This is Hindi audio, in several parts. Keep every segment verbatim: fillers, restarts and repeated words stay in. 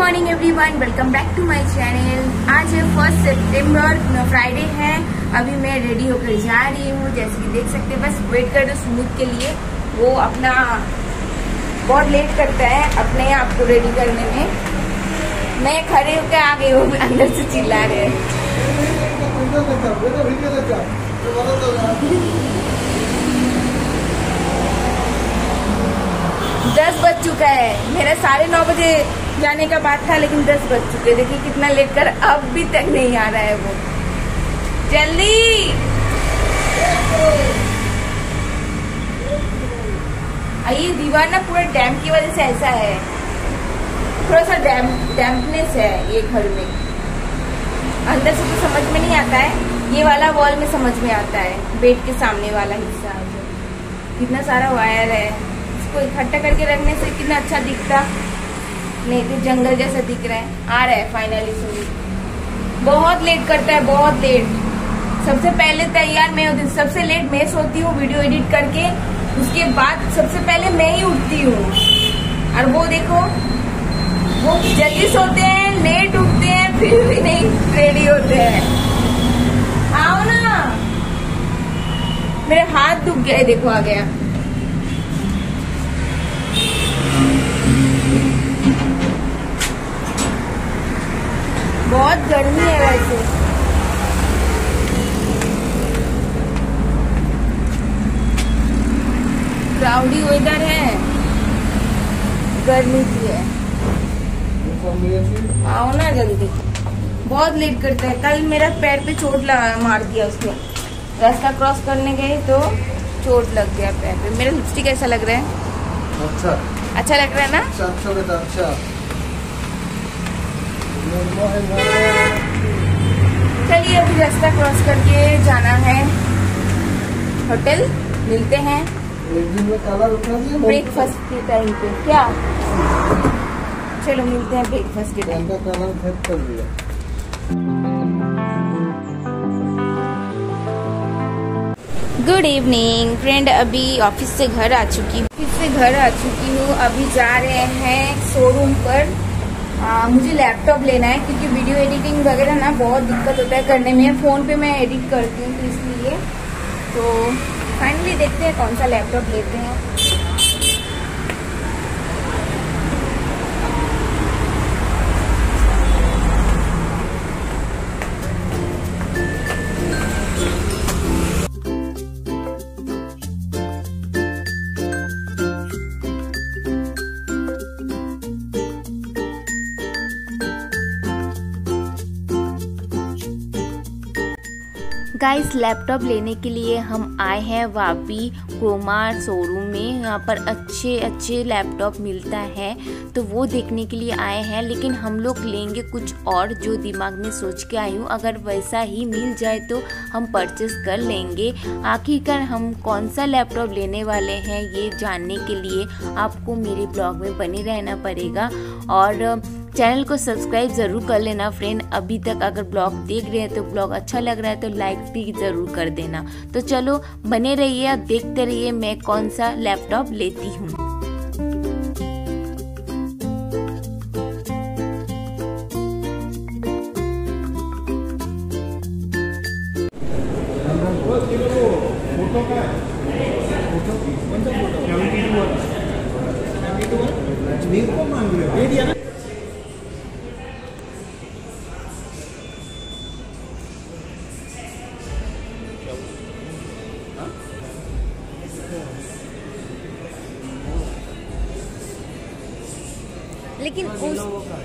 Morning everyone, welcome back to my channel. आज है फर्स्ट सितंबर, फ्राइडे है। अभी मैं रेडी होकर जा रही हूँ। जैसे कि देख सकते हैं, बस वेट कर रहे सुमित के लिए। वो अपना बहुत लेट करता है अपने आप को रेडी करने में। मैं खड़े होकर आ गई हूँ, अंदर से चिल्ला रहे हैं। दस बज चुका है। मेरा साढ़े नौ बजे जाने का बात था, लेकिन दस बज चुके। देखिए कितना लेट कर अब भी तक नहीं आ रहा है वो। जल्दी ये दीवार ना पूरा डैम्प की वजह से ऐसा है, थोड़ा सा डैम्प डैम्पनेस है ये घर में। अंदर से तो समझ में नहीं आता है, ये वाला वॉल में समझ में आता है। बेड के सामने वाला हिस्सा जो कितना सारा वायर है, इसको इकट्ठा करके रखने से कितना अच्छा दिखता। नहीं तो जंगल जैसा दिख रहा है। आ रहा है फाइनली सुमित। बहुत लेट करता है, बहुत लेट। सबसे पहले तैयार मैं होती हूँ, सबसे लेट मैं सोती हूँ वीडियो एडिट करके। उसके बाद सबसे पहले मैं ही उठती हूँ। और वो देखो, वो जल्दी सोते हैं, लेट उठते हैं, फिर भी नहीं रेडी होते हैं। आओ ना, मेरे हाथ दुख गए। देखो आ गया। बहुत गर्मी है वैसे। क्लाउडी वेदर है, गर्मी की है। आओ ना जल्दी। बहुत लेट करता है। कल मेरा पैर पे चोट लगा मार दिया उसने। रास्ता क्रॉस करने गए तो चोट लग गया पैर पे। मेरा लिपस्टिक ऐसा लग रहा है। अच्छा अच्छा लग रहा है ना। अच्छा अच्छा बेटा, अच्छा। चलिए अभी रास्ता क्रॉस करके जाना है होटल। मिलते हैं ब्रेकफास्ट के टाइम पे। क्या चलो मिलते हैं ब्रेकफास्ट के टाइम पे। Good evening friend. अभी ऑफिस से घर आ चुकी हूँ ऑफिस से घर आ चुकी हूँ अभी जा रहे हैं शोरूम पर। आ, मुझे लैपटॉप लेना है, क्योंकि वीडियो एडिटिंग वगैरह ना बहुत दिक्कत होता है करने में। फ़ोन पे मैं एडिट करती हूँ तो इसलिए। तो फाइनली देखते हैं कौन सा लैपटॉप लेते हैं। गाइस, लैपटॉप लेने के लिए हम आए हैं वापी क्रोमा शोरूम में। यहाँ पर अच्छे अच्छे लैपटॉप मिलता है, तो वो देखने के लिए आए हैं। लेकिन हम लोग लेंगे कुछ और, जो दिमाग में सोच के आई हूँ। अगर वैसा ही मिल जाए तो हम परचेस कर लेंगे। आखिरकार हम कौन सा लैपटॉप लेने वाले हैं ये जानने के लिए आपको मेरे ब्लॉग में बने रहना पड़ेगा। और चैनल को सब्सक्राइब ज़रूर कर लेना फ्रेंड। अभी तक अगर ब्लॉग देख रहे हैं तो ब्लॉग अच्छा लग रहा है तो लाइक भी ज़रूर कर देना। तो चलो बने रहिए और देखते रहिए मैं कौन सा लैपटॉप लेती हूँ। लेकिन उस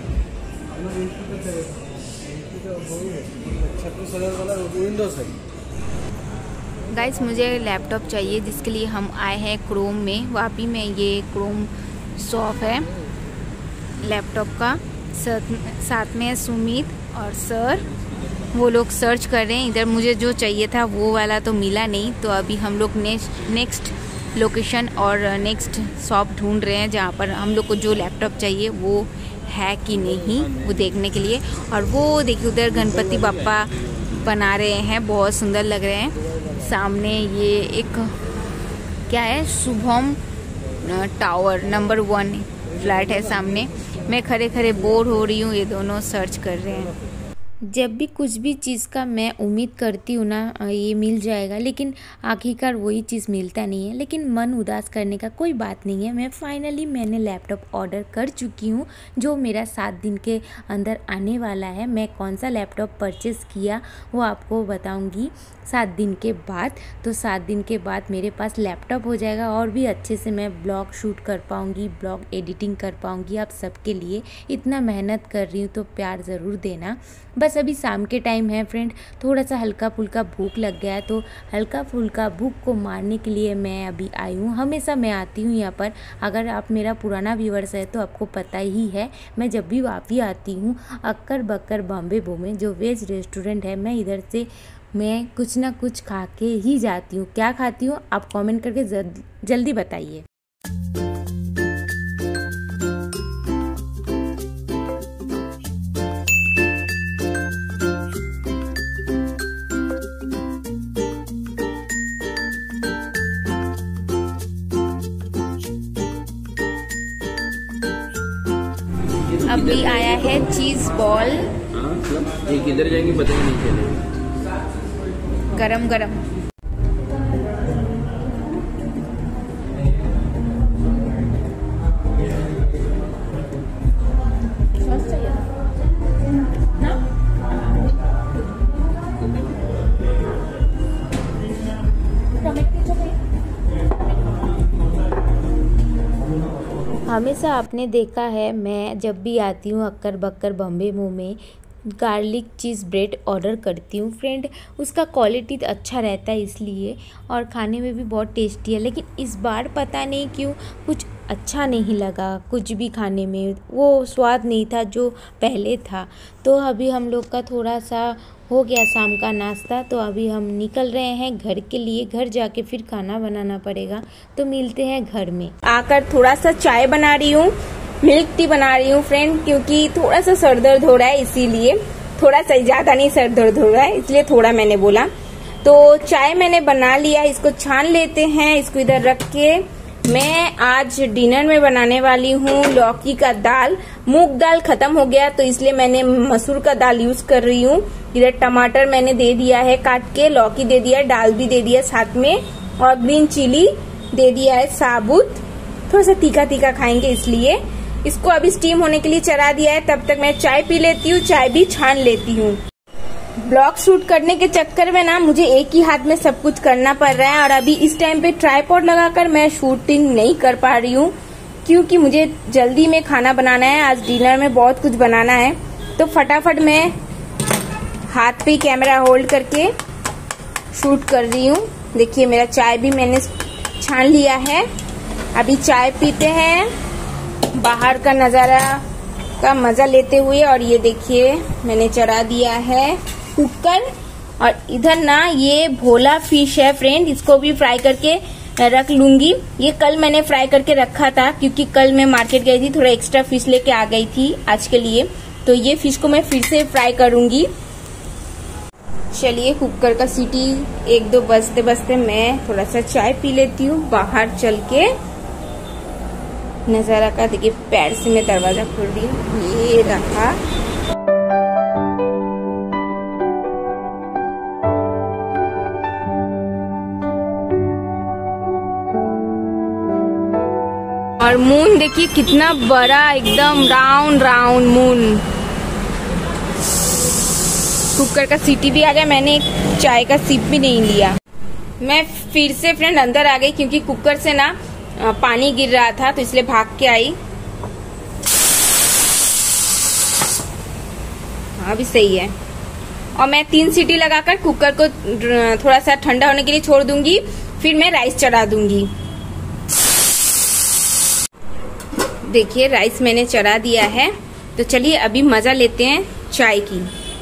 गाइस, मुझे लैपटॉप चाहिए जिसके लिए हम आए हैं क्रोम में। वापी में ये क्रोम शॉप है लैपटॉप का। साथ में सुमित और सर, वो लोग सर्च कर रहे हैं इधर। मुझे जो चाहिए था वो वाला तो मिला नहीं, तो अभी हम लोग नेक्स्ट नेक्स्ट लोकेशन और नेक्स्ट शॉप ढूंढ रहे हैं जहाँ पर हम लोग को जो लैपटॉप चाहिए वो है कि नहीं, वो देखने के लिए। और वो देखिए उधर गणपति बाप्पा बना रहे हैं, बहुत सुंदर लग रहे हैं। सामने ये एक क्या है, Shubham tower number one flat है सामने। मैं खड़े खड़े बोर हो रही हूँ, ये दोनों सर्च कर रहे हैं। जब भी कुछ भी चीज़ का मैं उम्मीद करती हूँ ना ये मिल जाएगा, लेकिन आखिरकार वही चीज़ मिलता नहीं है। लेकिन मन उदास करने का कोई बात नहीं है। मैं फाइनली मैंने लैपटॉप ऑर्डर कर चुकी हूँ जो मेरा सात दिन के अंदर आने वाला है। मैं कौन सा लैपटॉप परचेज़ किया वो आपको बताऊँगी सात दिन के बाद। तो सात दिन के बाद मेरे पास लैपटॉप हो जाएगा और भी अच्छे से मैं ब्लॉग शूट कर पाऊँगी, ब्लॉग एडिटिंग कर पाऊँगी आप सबके लिए। इतना मेहनत कर रही हूँ तो प्यार ज़रूर देना। बस अभी शाम के टाइम है फ्रेंड, थोड़ा सा हल्का फुल्का भूख लग गया है, तो हल्का फुल्का भूख को मारने के लिए मैं अभी आई हूँ। हमेशा मैं आती हूँ यहाँ पर, अगर आप मेरा पुराना व्यूअर्स है तो आपको पता ही है। मैं जब भी वापी आती हूँ अक्कर बक्कर बॉम्बे बो में जो वेज रेस्टोरेंट है, मैं इधर से मैं कुछ ना कुछ खा के ही जाती हूँ। क्या खाती हूँ आप कमेंट करके जल्दी बताइए। अभी आया है चीज बॉल। ये किधर जाएंगे पता ही नहीं चलेगा। गरम गरम हमेशा आपने देखा है मैं जब भी आती हूँ अक्कर बक्कर बॉम्बे बो में गार्लिक चीज़ ब्रेड ऑर्डर करती हूँ फ्रेंड। उसका क्वालिटी अच्छा रहता है इसलिए, और खाने में भी बहुत टेस्टी है। लेकिन इस बार पता नहीं क्यों कुछ अच्छा नहीं लगा, कुछ भी खाने में वो स्वाद नहीं था जो पहले था। तो अभी हम लोग का थोड़ा सा हो गया शाम का नाश्ता, तो अभी हम निकल रहे हैं घर के लिए। घर जाके फिर खाना बनाना पड़ेगा, तो मिलते हैं घर में। आकर थोड़ा सा चाय बना रही हूँ, मिल्क टी बना रही हूँ फ्रेंड, क्योंकि थोड़ा सा सर दर्द हो रहा है, इसीलिए थोड़ा सा, ज्यादा नहीं सर दर्द हो रहा है इसलिए थोड़ा मैंने बोला। तो चाय मैंने बना लिया, इसको छान लेते हैं। इसको इधर रख के मैं आज डिनर में बनाने वाली हूँ लौकी का दाल। मूंग दाल खत्म हो गया तो इसलिए मैंने मसूर का दाल यूज कर रही हूँ। इधर टमाटर मैंने दे दिया है काट के, लौकी दे दिया है, दाल भी दे दिया साथ में, और ग्रीन चिली दे दिया है साबुत। थोड़ा सा तीखा तीखा खाएंगे इसलिए इसको अभी स्टीम होने के लिए चढ़ा दिया है। तब तक मैं चाय पी लेती हूँ, चाय भी छान लेती हूँ। ब्लॉग शूट करने के चक्कर में ना मुझे एक ही हाथ में सब कुछ करना पड़ रहा है, और अभी इस टाइम पे ट्राइपॉड लगाकर मैं शूटिंग नहीं कर पा रही हूँ क्योंकि मुझे जल्दी में खाना बनाना है। आज डिनर में बहुत कुछ बनाना है, तो फटाफट मैं हाथ पे कैमरा होल्ड करके शूट कर रही हूँ। देखिए मेरा चाय भी मैंने छान लिया है। अभी चाय पीते हैं, बाहर का नजारा का मजा लेते हुए। और ये देखिए मैंने चढ़ा दिया है कुकर, और इधर ना ये भोला फिश है फ्रेंड, इसको भी फ्राई करके रख लूंगी। ये कल मैंने फ्राई करके रखा था क्योंकि कल मैं मार्केट गई थी, थोड़ा एक्स्ट्रा फिश लेके आ गई थी आज के लिए, तो ये फिश को मैं फिर से फ्राई करूंगी। चलिए कुकर का सीटी एक दो बजते बजते मैं थोड़ा सा चाय पी लेती हूँ बाहर चल के। नजारा का देखिए, पैर से मैं दरवाजा खोल रही हूँ, ये रखा। और मून देखिए कितना बड़ा, एकदम राउंड राउंड मून। कुकर का सीटी भी आ गया, मैंने चाय का सिप भी नहीं लिया। मैं फिर से फ्रेंड अंदर आ गई क्योंकि कुकर से ना पानी गिर रहा था, तो इसलिए भाग के आई। हाँ अभी सही है। और मैं तीन सीटी लगाकर कुकर को थोड़ा सा ठंडा होने के लिए छोड़ दूंगी, फिर मैं राइस चढ़ा दूंगी। देखिए राइस मैंने चढ़ा दिया है, तो चलिए अभी मजा लेते हैं चाय की।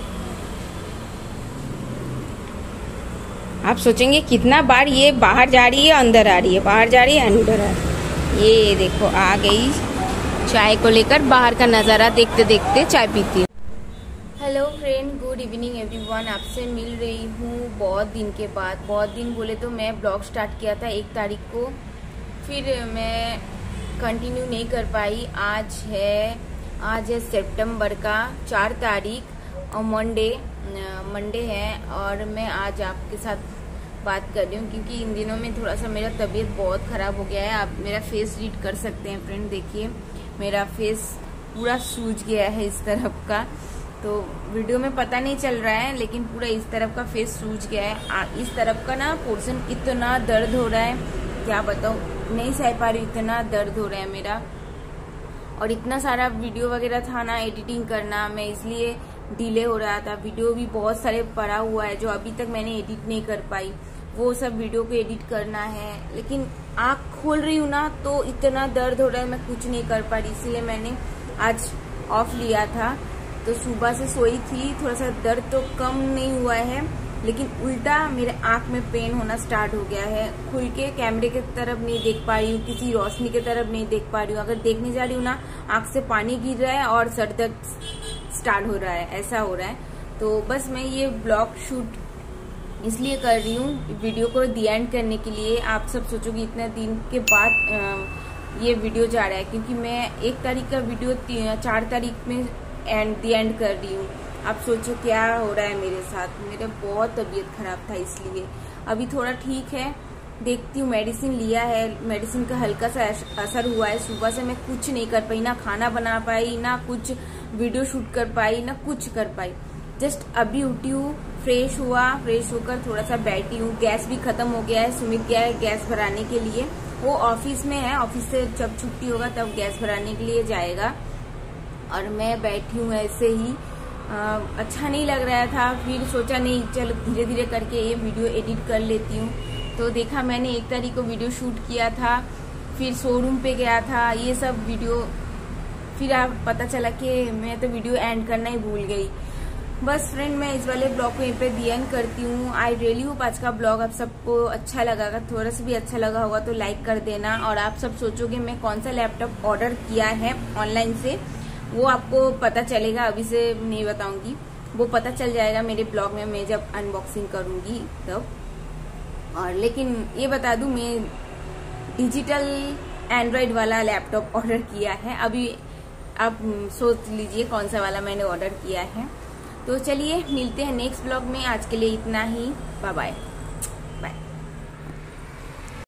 आप सोचेंगे कितना बार ये बाहर जा रही है अंदर आ रही है, बाहर जा रही है अंदर आ रही है। ये देखो आ गई चाय को लेकर, बाहर का नज़ारा देखते देखते चाय पीती है। Hello friend, good evening everyone. आपसे मिल रही हूँ बहुत दिन के बाद। बहुत दिन बोले तो मैं ब्लॉग स्टार्ट किया था एक तारीख को, फिर मैं कंटिन्यू नहीं कर पाई। आज है आज है सितंबर का चार तारीख और मंडे मंडे है और मैं आज आपके साथ बात कर रही हूँ क्योंकि इन दिनों में थोड़ा सा मेरा तबीयत बहुत ख़राब हो गया है। आप मेरा फेस रीड कर सकते हैं फ्रेंड, देखिए मेरा फेस पूरा सूज गया है इस तरफ का। तो वीडियो में पता नहीं चल रहा है लेकिन पूरा इस तरफ का फेस सूज गया है। आ, इस तरफ का ना पोर्शन इतना दर्द हो रहा है, क्या बताऊँ, नहीं सह पा रही, इतना दर्द हो रहा है मेरा। और इतना सारा वीडियो वगैरह था ना एडिटिंग करना, मैं इसलिए डिले हो रहा था। वीडियो भी बहुत सारे पड़ा हुआ है जो अभी तक मैंने एडिट नहीं कर पाई, वो सब वीडियो को एडिट करना है। लेकिन आँख खोल रही हूँ ना तो इतना दर्द हो रहा है, मैं कुछ नहीं कर पा रही, इसलिए मैंने आज ऑफ लिया था। तो सुबह से सोई थी, थोड़ा सा दर्द तो कम नहीं हुआ है लेकिन उल्टा मेरे आँख में पेन होना स्टार्ट हो गया है। खुल के कैमरे की तरफ नहीं देख पा रही हूँ, किसी रोशनी की तरफ नहीं देख पा रही हूँ। अगर देखने जा रही हूँ ना आँख से पानी गिर रहा है और सर दर्द स्टार्ट हो रहा है, ऐसा हो रहा है। तो बस मैं ये ब्लॉग शूट इसलिए कर रही हूँ वीडियो को दी एंड करने के लिए। आप सब सोचोगे इतने दिन के बाद ये वीडियो जा रहा है क्योंकि मैं एक तारीख का वीडियो चार तारीख में एंड दी एंड कर रही हूँ। आप सोचो क्या हो रहा है मेरे साथ, मेरा बहुत तबीयत खराब था इसलिए। अभी थोड़ा ठीक है, देखती हूँ, मेडिसिन लिया है, मेडिसिन का हल्का सा असर हुआ है। सुबह से मैं कुछ नहीं कर पाई, ना खाना बना पाई, ना कुछ वीडियो शूट कर पाई, ना कुछ कर पाई। जस्ट अभी उठी हूँ, फ्रेश हुआ, फ्रेश होकर थोड़ा सा बैठी हूँ। गैस भी खत्म हो गया है, सुमित गया है गैस भराने के लिए, वो ऑफिस में है, ऑफिस से जब छुट्टी होगा तब गैस भराने के लिए जाएगा। और मैं बैठी हूँ ऐसे ही, आ, अच्छा नहीं लग रहा था, फिर सोचा नहीं चलो धीरे धीरे करके ये वीडियो एडिट कर लेती हूँ। तो देखा मैंने एक तारीख को वीडियो शूट किया था, फिर शोरूम पे गया था, ये सब वीडियो, फिर आप पता चला कि मैं तो वीडियो एंड करना ही भूल गई। बस फ्रेंड, मैं इस वाले ब्लॉग को यहीं पे दी एंड करती हूँ। आई रियली होप आज का ब्लॉग आप सबको अच्छा लगा, अगर थोड़ा सा भी अच्छा लगा होगा तो लाइक कर देना। और आप सब सोचोगे मैं कौन सा लैपटॉप ऑर्डर किया है ऑनलाइन से, वो आपको पता चलेगा, अभी से नहीं बताऊंगी, वो पता चल जाएगा मेरे ब्लॉग में मैं जब अनबॉक्सिंग करूंगी तब। और लेकिन ये बता दूं मैं डिजिटल एंड्रॉयड वाला लैपटॉप ऑर्डर किया है। अभी आप सोच लीजिए कौन सा वाला मैंने ऑर्डर किया है। तो चलिए मिलते हैं नेक्स्ट ब्लॉग में, आज के लिए इतना ही, बाय बाय।